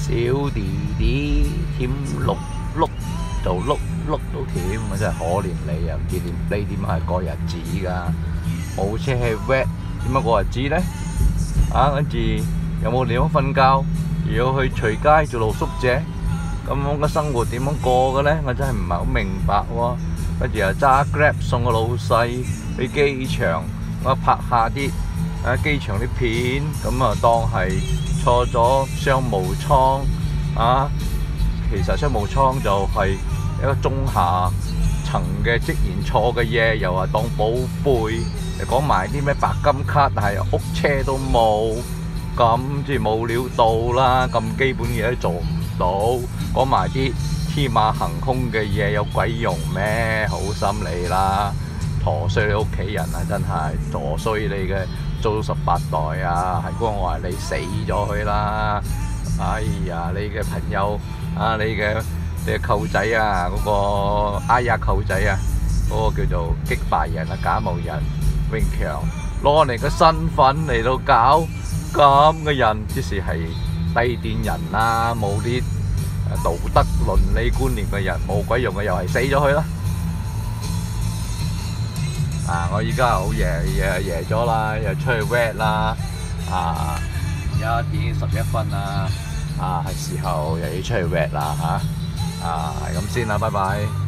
小弟弟甜碌碌就碌碌到甜，啊真係可憐你啊！唔知你點係過日子㗎？冇車係 wet， 點樣過日子呢？跟住有冇地方瞓覺？如果去隨街做露宿者，咁樣嘅生活點樣過嘅呢？我真係唔係好明白喎。跟住又揸 Grab 送個老細去機場，我拍下啲機場啲片，咁啊當係坐咗商務艙其實商務艙就係一個中下層嘅職員坐嘅嘢，又話當寶貝，又講埋啲咩白金卡，但係屋車都冇，咁即係冇料到啦，咁基本嘢都做唔到，講埋啲天馬行空嘅嘢有鬼用咩？好心你啦，陀衰你屋企人啊，真係陀衰你嘅祖18代啊！係光我話你死咗佢啦！哎呀，你嘅朋友你嘅舅仔啊，嗰個哎呀舅仔啊，嗰個叫做擊敗人啊，假冒人永強攞你嘅身份嚟到搞咁嘅人，即是係低端人啦，冇啲道德倫理觀念嘅人，冇鬼用嘅，又係死咗佢啦！我依家好夜咗啦，又出去 wet 啦，而家點11分啦，係時候又要出去 wet 啦係咁先啦，拜拜。